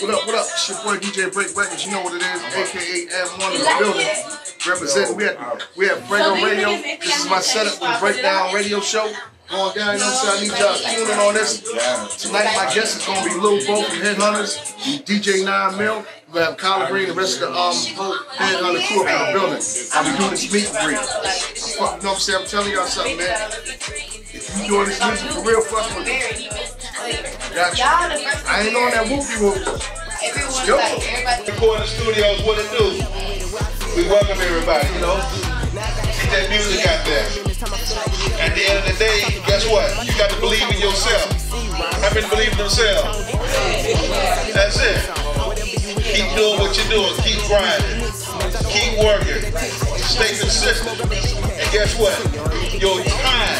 What up? It's your boy DJ Break Records. You know what it is, aka M1 in the building. Representing. We have Break Radio. This is my setup for the Breakdown Radio Show. Going down, you know what I'm saying? I need y'all tuning on this. Tonight my guest is gonna be Lil Bo from Headhunters, DJ 9 Mil. We have Collar Green, the rest of the whole Headhunter crew up in the building. I'll be doing this meet and greet. You know what I'm saying? I'm telling y'all something, man. If you doing this music for real, fuck with me. Got you. I ain't on that whoopie-whoop. Let's go. Recording studios, what it do? We welcome everybody, you know. Get that music out there. At the end of the day, guess what? You got to believe in yourself. How many believe in themselves? That's it. Keep doing what you're doing. Keep grinding. Keep working. Stay consistent. And guess what? Your time,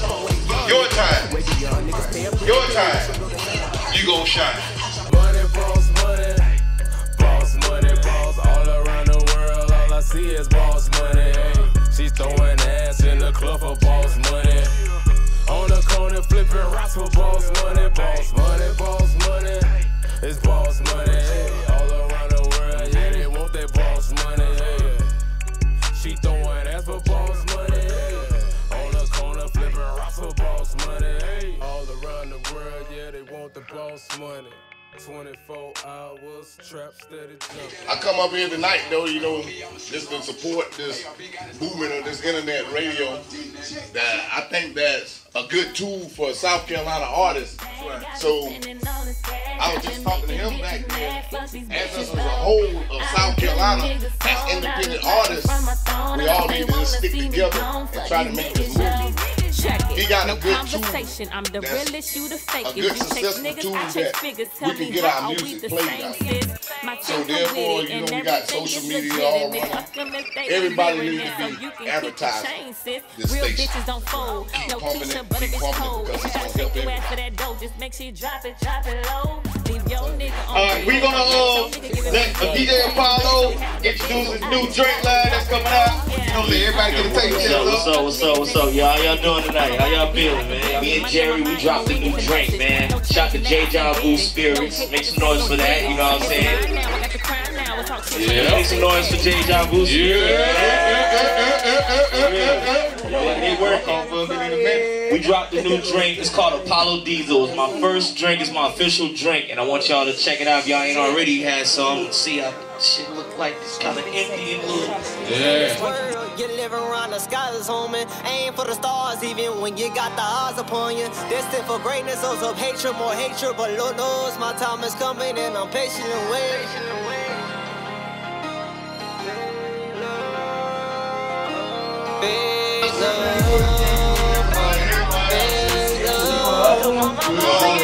you gonna shine. Money, boss, all around the world. All I see is boss money. She's throwing ass in the club for boss money. On the corner flipping rocks for boss money. Boss money. It's boss money. All around the world, yeah, they want that boss money. She throwing ass for boss money. On the corner flipping rocks for boss money. All around the world, yeah, they want the boss money. 24 hours, trap steady jumping. I come up here tonight, though, you know, just to support this movement of this internet radio. That I think that's a good tool for South Carolina artists. So I was just talking to him back then. As us as a whole of South Carolina, as independent artists, we all need to stick together and try to make this movement. He got a good tool. That's a good successful tool that we can get our music played out. So therefore, you know, we got social media all running. Everybody needs to be advertising this station. Keep pumping it because it's gonna help everybody. We're gonna let DJ Apollo introduce his new drink line that's coming out. You know, let everybody get a taste of it. What's up, y'all? How y'all doing tonight? How y'all feeling, man? Me and Jerry, we dropped a new drink, man. Shout to J. John Boo Spirits. Make some noise for that, you know what I'm saying? Yeah. Make some noise for J. John Boo Spirits. We dropped a new drink. It's called Apollo Diesel. It's my first drink. It's my official drink, and I want y'all to check it out. If y'all ain't already had some, see how shit look like. It's kind of empty and blue. Yeah. You live around the skies, homie. Aim for the stars, even when you got the odds upon you. Destined for greatness, those of hatred, more hatred. But Lord knows my time is coming, and I'm patient and waiting. Big love, big love.